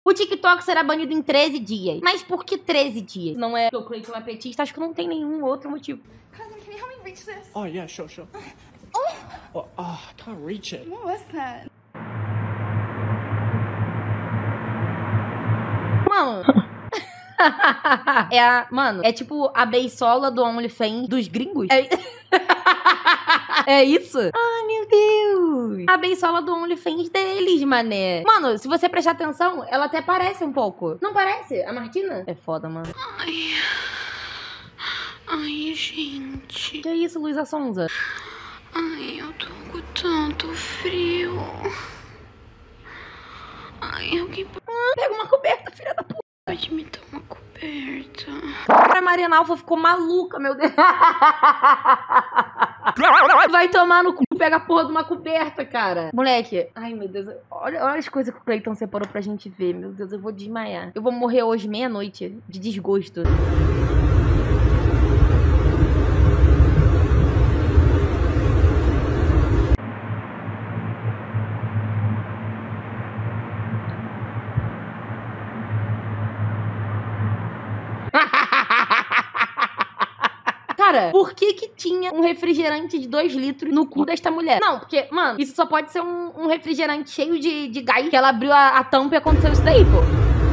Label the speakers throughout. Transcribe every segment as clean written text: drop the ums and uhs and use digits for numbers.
Speaker 1: O TikTok será banido em 13 dias. Mas por que 13 dias? Não é que o Cleiton é petista? Acho que não tem nenhum outro motivo.
Speaker 2: Cousin, can you help me reach this?
Speaker 3: Oh, yeah, sure. Oh, I can't reach it.
Speaker 2: What was that?
Speaker 1: Mano. Mano, é tipo a beisola do OnlyFans dos gringos. É isso? Ai, meu Deus. A beisola do OnlyFans deles, mané. Mano, se você prestar atenção, ela até parece um pouco. Não parece? A Martina? É foda, mano.
Speaker 4: Ai, gente.
Speaker 1: Que isso, Luísa Sonza?
Speaker 4: Ai, eu tô com tanto frio. Ai, alguém
Speaker 1: Pega uma coberta, filha da puta.
Speaker 4: pode me dar uma coberta?
Speaker 1: A Mariana Alfa ficou maluca, meu Deus. Vai tomar no cu, pega a porra de uma coberta, cara. Moleque, ai meu Deus. Olha as coisas que o Cleiton separou pra gente ver. Meu Deus, eu vou desmaiar. Eu vou morrer hoje meia-noite de desgosto. Cara, por que tinha um refrigerante de 2 litros no cu desta mulher? Não, porque, mano, isso só pode ser um refrigerante cheio de gás, que ela abriu a tampa e aconteceu isso daí, pô.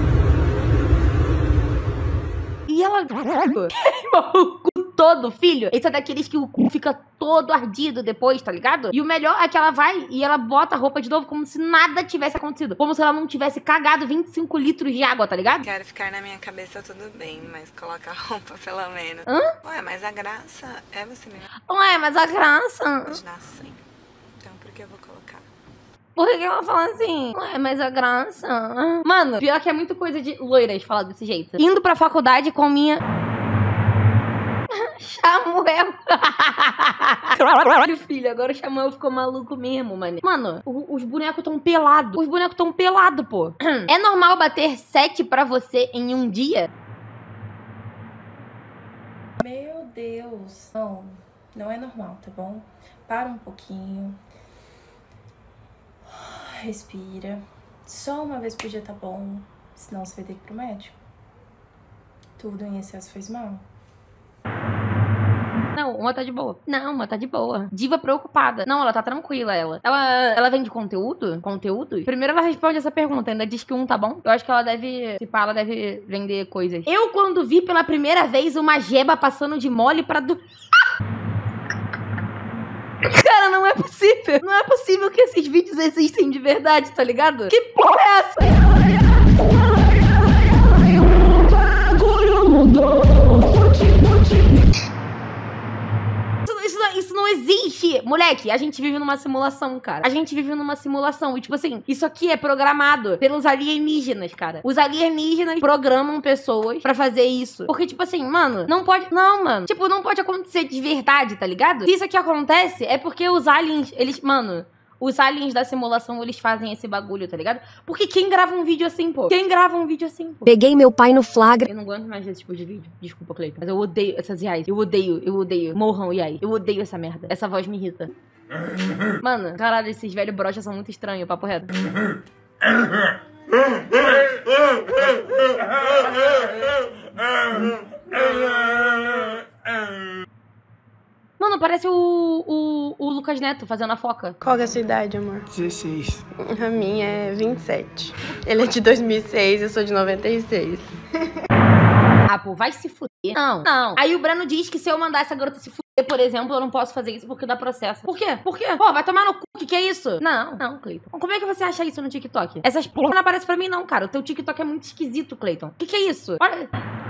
Speaker 1: E ela queimou o cu todo, filho. Esse é daqueles que o cu fica todo ardido depois, tá ligado? E o melhor é que ela vai e ela bota a roupa de novo como se nada tivesse acontecido. Como se ela não tivesse cagado 25 litros de água, tá ligado?
Speaker 5: Quero ficar na minha cabeça tudo bem, mas coloca a roupa pelo menos.
Speaker 1: Hã?
Speaker 5: Ué, mas a graça é você me
Speaker 1: Ué, mas a graça...
Speaker 5: imaginar assim. Então por que eu vou colocar?
Speaker 1: Por que ela fala assim? Ué, mas a graça... Mano, pior que é muito coisa de loiras falar desse jeito. Indo pra faculdade com minha... Samuel. Caralho, filho, agora o Samuel ficou maluco mesmo, mano. Mano, os bonecos tão pelados. Os bonecos tão pelados, pô. É normal bater 7 pra você em um dia?
Speaker 6: Meu Deus. Não é normal, tá bom? Para um pouquinho. Respira. Só uma vez por dia tá bom. Senão você vai ter que ir pro médico. Tudo em excesso faz mal.
Speaker 1: Não, uma tá de boa. Não, uma tá de boa. Diva preocupada. Não, ela tá tranquila, ela. Ela vende conteúdo? Conteúdos? Primeiro ela responde essa pergunta, ainda diz que um tá bom. Eu acho que ela deve, se pá, ela deve vender coisas. Eu, quando vi pela primeira vez uma jeba passando de mole pra Cara, não é possível. Não é possível que esses vídeos existem de verdade, tá ligado? Que porra é essa? Isso não existe. Moleque, a gente vive numa simulação, cara. A gente vive numa simulação. E, tipo assim, isso aqui é programado pelos alienígenas, cara. Os alienígenas programam pessoas pra fazer isso. Porque, tipo assim, mano, não pode... Não, mano. Tipo, não pode acontecer de verdade, tá ligado? Se isso aqui acontece, é porque os aliens, eles... Mano... Os aliens da simulação, eles fazem esse bagulho, tá ligado? Porque quem grava um vídeo assim, pô? Quem grava um vídeo assim, pô?
Speaker 7: Peguei meu pai no flagra.
Speaker 1: Eu não aguento mais desse tipo de vídeo. Desculpa, Cleiton. Mas eu odeio essas IAs. Eu odeio. Morram IAs. Eu odeio essa merda. Essa voz me irrita. Mano, caralho, esses velhos brochas são muito estranhos, papo reto. Mano, parece o Lucas Neto fazendo a foca.
Speaker 8: Qual que é a sua idade, amor?
Speaker 3: 16.
Speaker 8: A minha é 27. Ele é de 2006, eu sou de 96.
Speaker 1: Ah, pô, vai se fuder. Não. Aí o Breno diz que se eu mandar essa garota se fuder, por exemplo, eu não posso fazer isso porque dá processo. Por quê? Pô, vai tomar no cu. Que é isso? Não, Cleiton. Como é que você acha isso no TikTok? Essas porra não aparecem pra mim, não, cara. O teu TikTok é muito esquisito, Cleiton. Que é isso? Olha.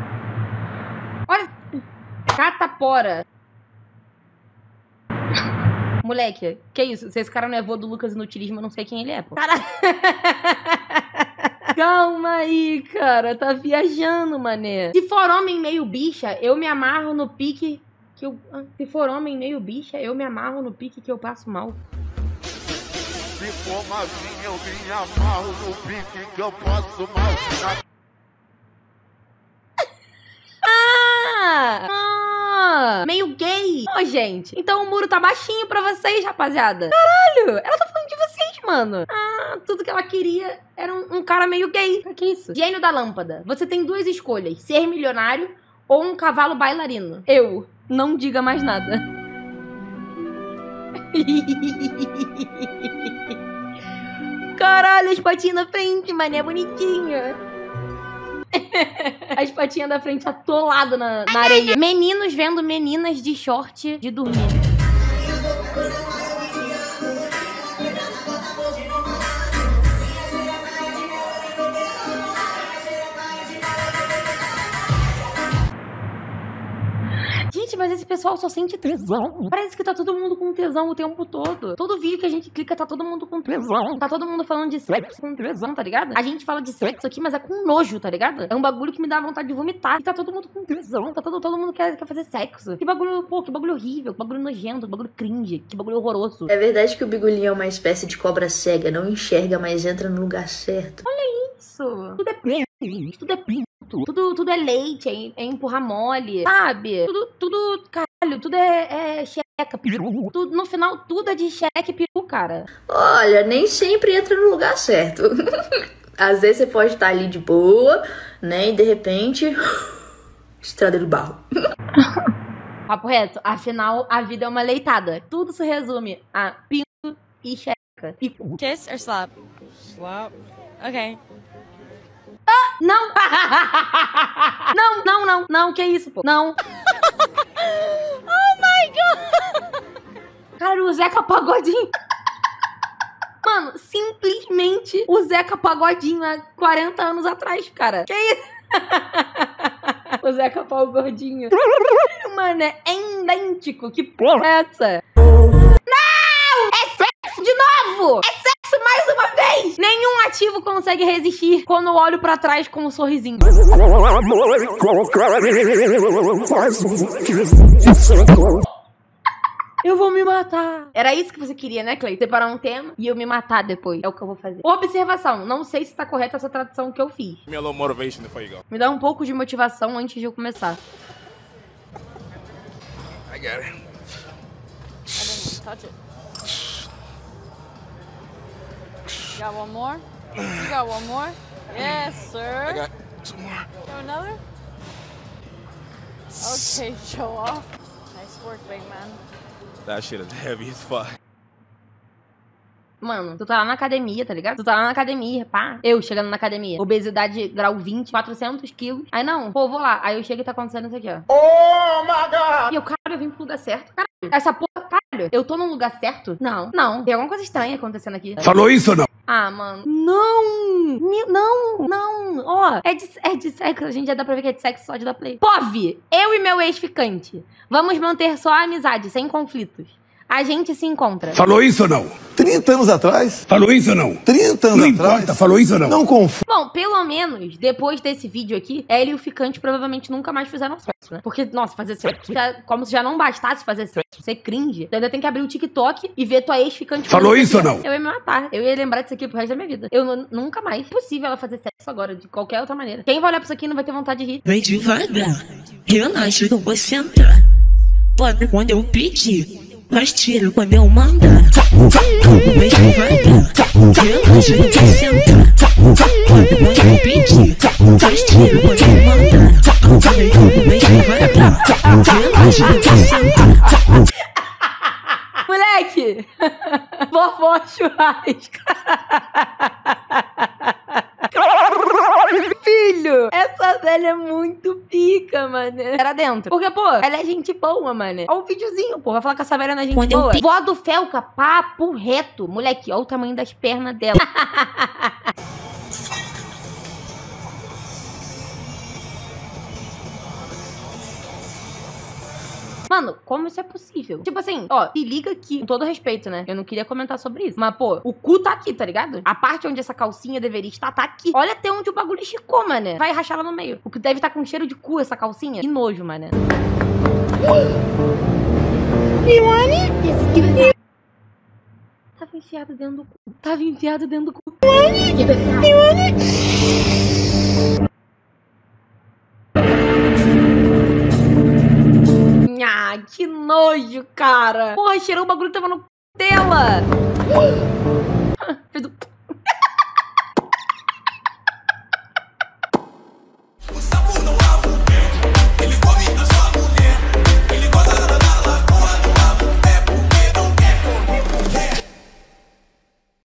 Speaker 1: Catapora. Moleque, que isso? Se esse cara não é vô do Lucas Inutilismo, eu não sei quem ele é, pô. Caralho. Calma aí, cara. Tá viajando, mané. Se for homem meio bicha, eu me amarro no pique que eu... Se for homem meio bicha, eu me amarro no pique que eu passo mal.
Speaker 9: Se for mazinha, eu me amarro no pique que eu passo mal.
Speaker 1: Meio gay. Ô, gente. Então o muro tá baixinho pra vocês, rapaziada. Caralho. Ela tá falando de vocês, mano. Ah, Tudo que ela queria era um cara meio gay. Pra que isso? Gênio da lâmpada. Você tem duas escolhas. Ser milionário ou um cavalo bailarino. Eu. Não diga mais nada. Caralho, as patinhas na frente, mané, bonitinha. As patinhas da frente atoladas na areia. Meninos vendo meninas de short de dormir. Gente, mas esse pessoal só sente tesão. Parece que tá todo mundo com tesão o tempo todo. Todo vídeo que a gente clica, tá todo mundo com tesão. Tá todo mundo falando de sexo com tesão, tá ligado? A gente fala de sexo aqui, mas é com nojo, tá ligado? É um bagulho que me dá vontade de vomitar. E tá todo mundo com tesão. Tá todo mundo quer fazer sexo. Que bagulho, pô, que bagulho horrível. Que bagulho nojento, que bagulho cringe. Que bagulho horroroso.
Speaker 7: É verdade que o Bigolinho é uma espécie de cobra cega. Não enxerga, mas entra no lugar certo.
Speaker 1: Olha isso. Tudo é pinto. Tudo é pinto. Tudo é leite, é empurrar mole, sabe? Tudo, caralho, tudo é xereca, peru. No final, tudo é de xereca e peru, cara.
Speaker 7: Olha, nem sempre entra no lugar certo. Às vezes você pode estar ali de boa, né? E de repente, estrada do barro.
Speaker 1: Papo reto, afinal, a vida é uma leitada. Tudo se resume a pinto e xereca.
Speaker 10: Kiss or slap? Slap. Ok.
Speaker 1: Ah, não! Não, que isso, pô? Não.
Speaker 10: Oh my god!
Speaker 1: Cara, o Zeca Pagodinho. Mano, simplesmente o Zeca Pagodinho há 40 anos atrás, cara. Que isso? O Zeca Pagodinho. Mano, é idêntico. Que porra é essa? Não! É sexo de novo! É sexo mais uma vez! Nenhum ativo consegue resistir quando eu olho pra trás com um sorrisinho. Eu vou me matar. Era isso que você queria, né, Clay? Separar um tema e eu me matar depois. É o que eu vou fazer. Observação. Não sei se tá correta essa tradução que eu fiz. Me dá um pouco de motivação antes de eu começar.
Speaker 9: I got it.
Speaker 10: I didn't touch it. You got one more? You got one more? Yes, sir.
Speaker 9: I got two more.
Speaker 10: You have another? Okay, show off. Nice work, big man.
Speaker 9: That shit is heavy as fuck.
Speaker 1: Mano, tu tá lá na academia, tá ligado? Tu tá lá na academia, pá. Eu chegando na academia. Obesidade grau 20, 400 quilos. Aí não, pô, vou lá. Aí eu chego e tá acontecendo isso aqui, ó.
Speaker 9: Oh my god!
Speaker 1: E eu, cara, eu vim pro lugar certo. Caralho, essa porra, caralho, eu tô no lugar certo? Não. Tem alguma coisa estranha acontecendo aqui.
Speaker 9: Falou isso ou não?
Speaker 1: Ah, mano. Não. Ó, é de sexo. A gente já dá pra ver que é de sexo só de dar play. Pove, eu e meu ex-ficante. Vamos manter só a amizade, sem conflitos. A gente se encontra.
Speaker 9: Falou isso ou não?
Speaker 11: 30 anos atrás?
Speaker 9: Falou isso ou não?
Speaker 11: 30 anos
Speaker 9: Não
Speaker 11: atrás?
Speaker 9: importa, falou isso ou não?
Speaker 11: Não confio.
Speaker 1: Bom, pelo menos, depois desse vídeo aqui, ela e o ficante provavelmente nunca mais fizeram sexo, né? Porque, nossa, fazer sexo, como se já não bastasse fazer sexo, ser cringe. Então ainda tem que abrir o TikTok e ver tua ex-ficante.
Speaker 9: Falou isso ou não?
Speaker 1: Eu ia me matar. Eu ia lembrar disso aqui pro resto da minha vida. Eu nunca mais. É possível ela fazer sexo agora, de qualquer outra maneira. Quem vai olhar pra isso aqui não vai ter vontade de rir.
Speaker 12: Vem devagar, relaxa que eu vou sentar. Pode quando eu pedir, mas tiro quando eu mandar. Vem devagar, relaxa que eu vou sentar. Pode quando eu pedir, mas tiro quando eu mandar. Vem devagar, relaxa que eu vou sentar.
Speaker 1: Moleque! Vovó churrasco. Filho, essa velha é muito pica, mano. Era dentro. Porque, pô, ela é gente boa, mano. Olha o videozinho, pô. Vai falar que essa velha não é gente boa. Vó do Felca, papo reto. Moleque, olha o tamanho das pernas dela. Mano, como isso é possível? Tipo assim, ó, se liga aqui, com todo respeito, né? Eu não queria comentar sobre isso. Mas, pô, o cu tá aqui, tá ligado? A parte onde essa calcinha deveria estar, tá aqui. Olha até onde o bagulho esticou, mano. Vai rachar lá no meio. O que deve estar com cheiro de cu, essa calcinha. Que nojo, mano. Tava enfiado dentro do cu. Tava enfiado dentro do cu. Ah, que nojo, cara. Porra, cheirou o bagulho que tava no tela. Fez do...